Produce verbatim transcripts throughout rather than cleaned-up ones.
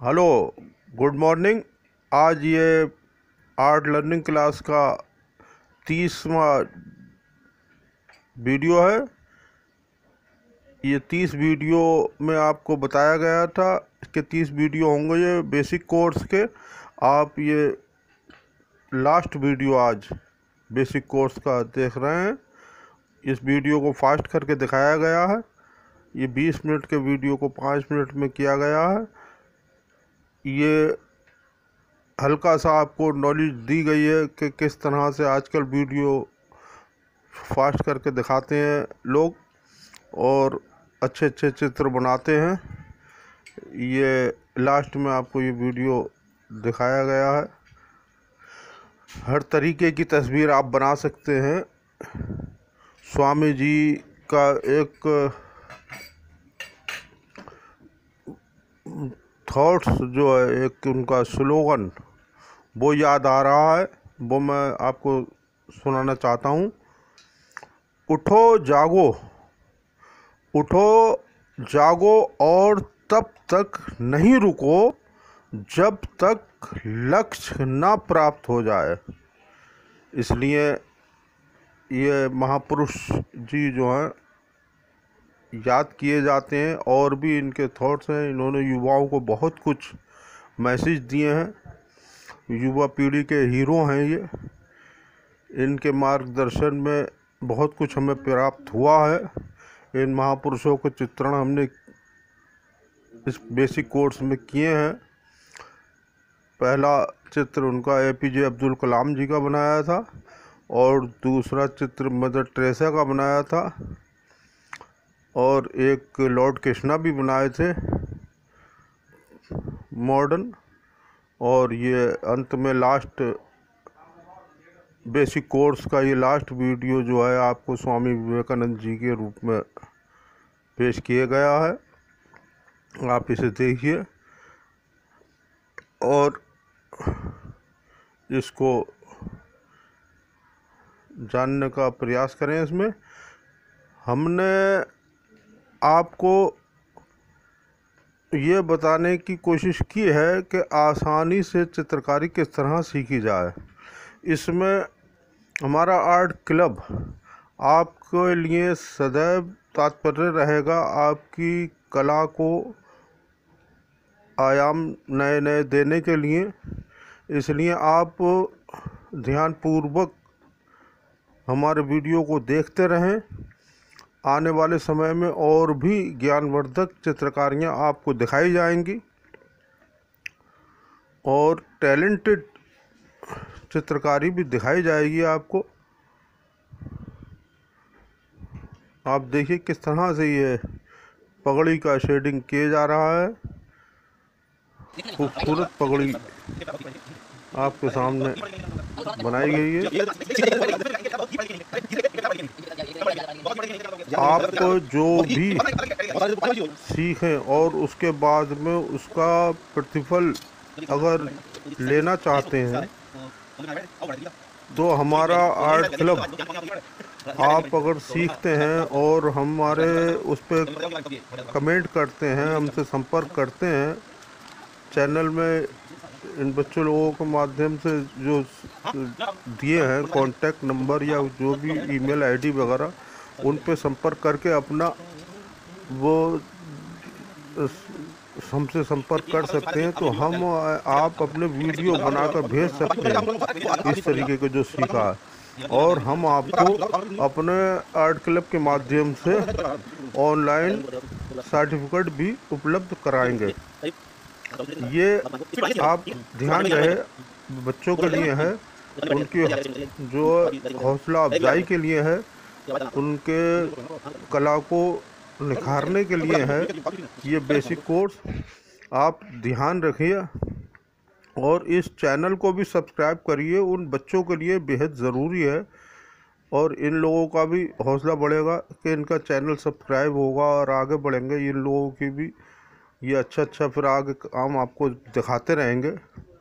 Hello, good morning. आज ये art learning class का तीसवां वीडियो है। ये तीस वीडियो में आपको बताया गया था कि तीस वीडियो होंगे ये बेसिक कोर्स के। आप ये लास्ट वीडियो आज बेसिक कोर्स का देख रहे हैं। इस वीडियो को फास्ट करके दिखाया गया है। ये बीस मिनट के वीडियो को पाँच मिनट में किया गया है। ये हल्का सा आपको नॉलेज दी गई है कि किस तरह से आजकल वीडियो फास्ट करके दिखाते हैं लोग और अच्छे अच्छे चित्र बनाते हैं। ये लास्ट में आपको ये वीडियो दिखाया गया है। हर तरीके की तस्वीर आप बना सकते हैं। स्वामी जी का एक थॉट्स जो है, एक उनका स्लोगन वो याद आ रहा है, वो मैं आपको सुनाना चाहता हूँ। उठो जागो, उठो जागो और तब तक नहीं रुको जब तक लक्ष्य ना प्राप्त हो जाए। इसलिए ये महापुरुष जी जो हैं याद किए जाते हैं और भी इनके थॉट्स हैं। इन्होंने युवाओं को बहुत कुछ मैसेज दिए हैं। युवा पीढ़ी के हीरो हैं ये। इनके मार्गदर्शन में बहुत कुछ हमें प्राप्त हुआ है। इन महापुरुषों के चित्रण हमने इस बेसिक कोर्स में किए हैं। पहला चित्र उनका ए पी जे अब्दुल कलाम जी का बनाया था और दूसरा चित्र मदर टेरेसा का बनाया था और एक लॉर्ड कृष्णा भी बनाए थे मॉडर्न। और ये अंत में लास्ट बेसिक कोर्स का ये लास्ट वीडियो जो है आपको स्वामी विवेकानंद जी के रूप में पेश किया गया है। आप इसे देखिए और इसको जानने का प्रयास करें। इसमें हमने आपको ये बताने की कोशिश की है कि आसानी से चित्रकारी किस तरह सीखी जाए। इसमें हमारा आर्ट क्लब आपके लिए सदैव तात्पर्य रहेगा आपकी कला को आयाम नए नए देने के लिए। इसलिए आप ध्यानपूर्वक हमारे वीडियो को देखते रहें। आने वाले समय में और भी ज्ञानवर्धक चित्रकारियाँ आपको दिखाई जाएंगी और टैलेंटेड चित्रकारी भी दिखाई जाएगी आपको। आप देखिए किस तरह से ये पगड़ी का शेडिंग किया जा रहा है। खूबसूरत पगड़ी आपके सामने बनाई गई है। आप जो भी सीखें और उसके बाद में उसका प्रतिफल अगर लेना चाहते हैं तो हमारा आर्ट क्लब, आप अगर सीखते हैं और हमारे उस पर कमेंट करते हैं, हमसे संपर्क करते हैं चैनल में, इन बच्चों लोगों के माध्यम से जो दिए हैं कॉन्टैक्ट नंबर या जो भी ईमेल आईडी वगैरह, उन पे संपर्क करके अपना वो हमसे संपर्क कर सकते हैं। तो हम आप अपने वीडियो बनाकर भेज सकते हैं इस तरीके के जो सीखा है, और हम आपको अपने आर्ट क्लब के माध्यम से ऑनलाइन सर्टिफिकेट भी उपलब्ध कराएंगे। ये आप ध्यान रहे बच्चों के लिए है, उनकी जो हौसला अफजाई के लिए है, उनके कला को निखारने के लिए है ये बेसिक कोर्स। आप ध्यान रखिए और इस चैनल को भी सब्सक्राइब करिए। उन बच्चों के लिए बेहद ज़रूरी है और इन लोगों का भी हौसला बढ़ेगा कि इनका चैनल सब्सक्राइब होगा और आगे बढ़ेंगे। इन लोगों की भी ये अच्छा अच्छा फिर आगे काम आपको दिखाते रहेंगे।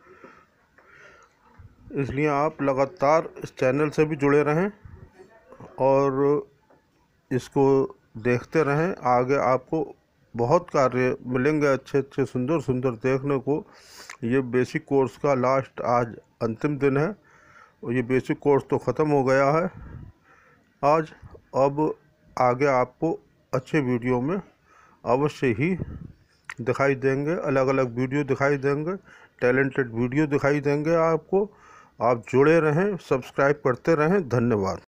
इसलिए आप लगातार इस चैनल से भी जुड़े रहें और इसको देखते रहें। आगे आपको बहुत कार्य मिलेंगे अच्छे अच्छे सुंदर सुंदर देखने को। ये बेसिक कोर्स का लास्ट आज अंतिम दिन है और ये बेसिक कोर्स तो ख़त्म हो गया है आज। अब आगे आपको अच्छे वीडियो में अवश्य ही दिखाई देंगे, अलग अलग वीडियो दिखाई देंगे, टैलेंटेड वीडियो दिखाई देंगे आपको। आप जुड़े रहें, सब्सक्राइब करते रहें। धन्यवाद।